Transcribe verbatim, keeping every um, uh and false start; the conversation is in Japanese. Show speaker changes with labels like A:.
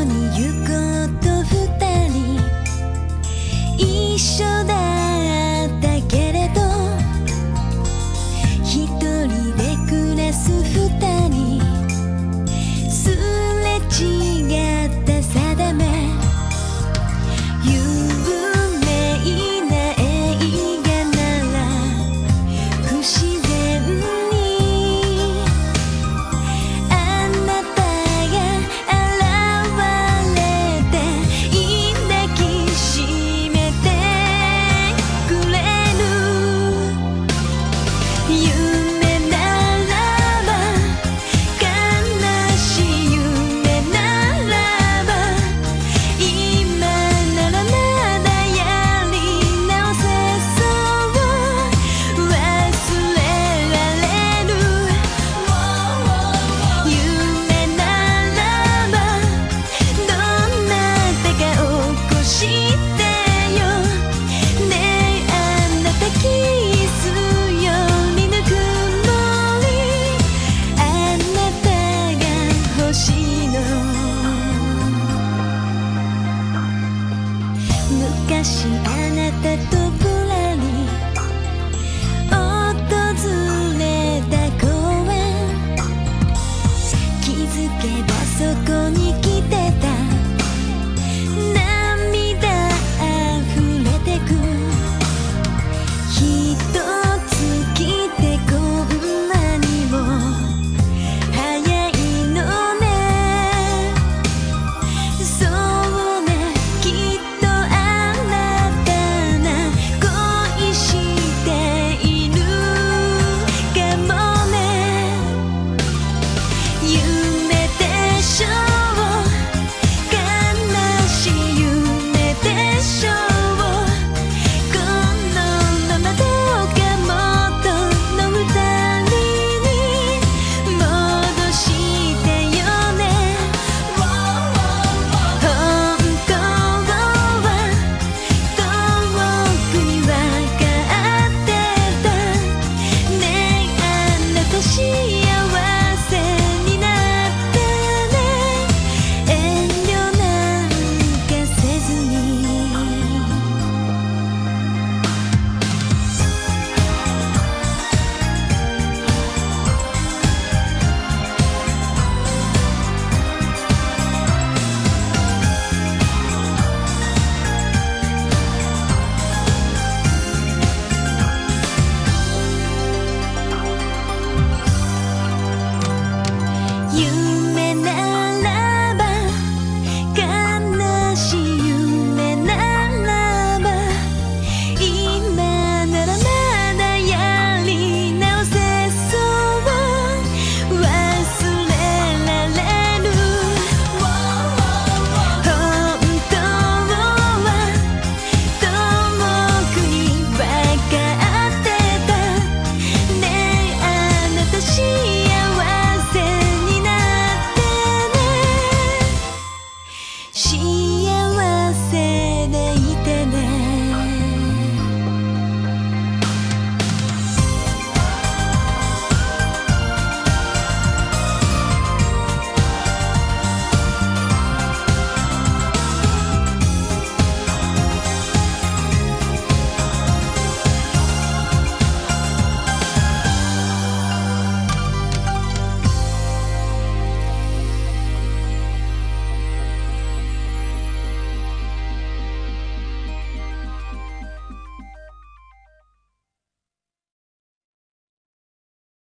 A: に行こうと二人一緒だったけれど、一人で暮らす二人すれ違った定め、有名な映画なら不自然にあなたが現れて抱きしめてくれる。夢ならば悲しい夢ならば今ならまだやり直せそう、忘れられる。夢ならばどんな手か起こしてよねえ、あなたキスよりぬくもりあなたが欲しいの。昔あなたと